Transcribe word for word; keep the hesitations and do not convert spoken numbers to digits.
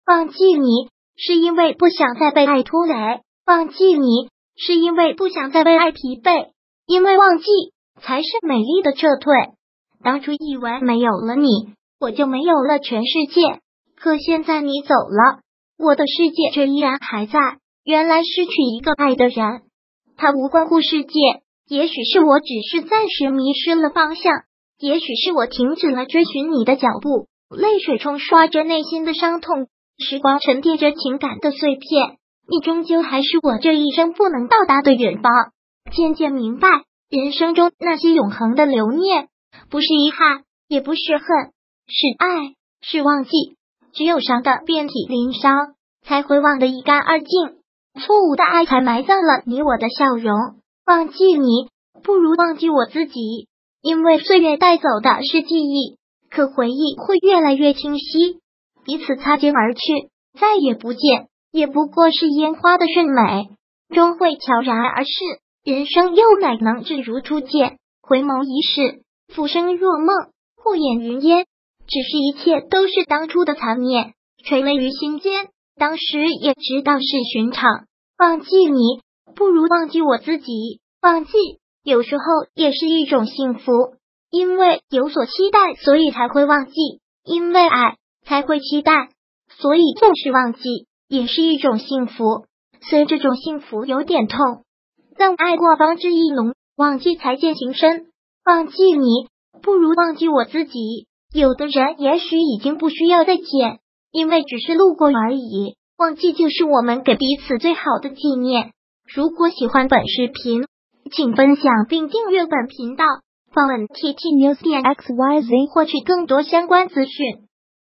忘记你是因为不想再被爱拖累，忘记你是因为不想再被爱疲惫，因为忘记才是美丽的撤退。当初以为没有了你，我就没有了全世界，可现在你走了，我的世界却依然还在。原来失去一个爱的人，他无关乎世界，也许是我只是暂时迷失了方向，也许是我停止了追寻你的脚步。泪水冲刷着内心的伤痛，时光沉淀着情感的碎片，你终究还是我这一生不能到达的远方。渐渐明白，人生中那些永恒的留念，不是遗憾，也不是恨，是爱，是忘记。只有伤得遍体鳞伤，才会忘得一干二净。错误的爱才埋葬了你我的笑容。忘记你，不如忘记我自己，因为岁月带走的是记忆，可回忆会越来越清晰。彼此擦肩而去，再也不见，也不过是烟花的瞬美，终会悄然而逝。人生又乃能只如初见，回眸一世，浮生若梦，过眼云烟。只是一切都是当初的残念，垂泪于心间。当时也知道是寻常，忘记你，不如忘记我自己。忘记有时候也是一种幸福，因为有所期待，所以才会忘记；因为爱，才会期待，所以纵使忘记，也是一种幸福。虽这种幸福有点痛，但爱过方知意浓，忘记才见情深。忘记你，不如忘记我自己。有的人也许已经不需要再见，因为只是路过而已。忘记就是我们给彼此最好的纪念。如果喜欢本视频，请分享并订阅本频道，访问 T T News 点 X Y Z 获取更多相关资讯。